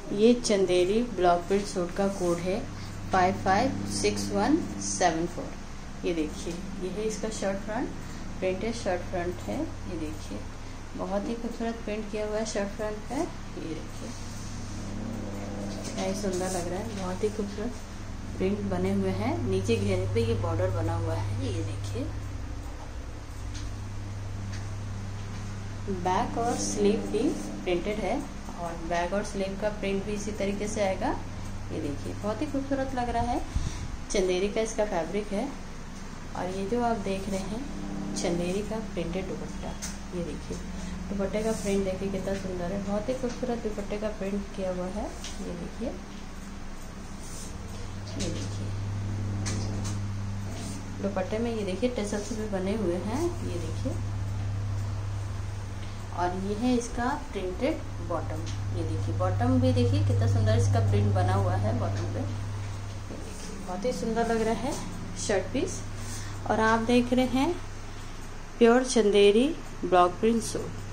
ये Chanderi block print suit का code है 556174। ये देखिए, ये है इसका shirt front, printed shirt front है। ये देखिए, बहुत ही खूबसूरत प्रिंट किया हुआ है शर्ट फ्रंट पे। ये देखिए, ऐसा सुंदर लग रहा है, बहुत ही खूबसूरत प्रिंट बने हुए हैं। नीचे घेरे पे ये बॉर्डर बना हुआ है। ये देखिए, बैक और स्लीव भी प्रिंटेड है और बैक और स्लीव का प्रिंट भी इसी तरीके से आएगा। ये देखिए, बहुत ही खूबसूरत लग रहा है। चंदेरी का इसका फैब्रिक है और ये जो आप देख रहे हैं चंदेरी का प्रिंटेड दुपट्टा। ये देखिए, दुपट्टे का प्रिंट देखिए कितना सुंदर है, बहुत ही खूबसूरत दुपट्टे का प्रिंट किया हुआ है। ये देखिए, ये देखिए दुपट्टे में ये देखिए टेसल्स भी बने हुए हैं। ये देखिए, और ये है इसका प्रिंटेड बॉटम। ये देखिए, बॉटम भी देखिए कितना सुंदर इसका प्रिंट बना हुआ है बॉटम पे। ये देखिए, बहुत ही सुंदर लग रहा है शर्ट पीस। और आप देख रहे हैं pure Chanderi block print suit.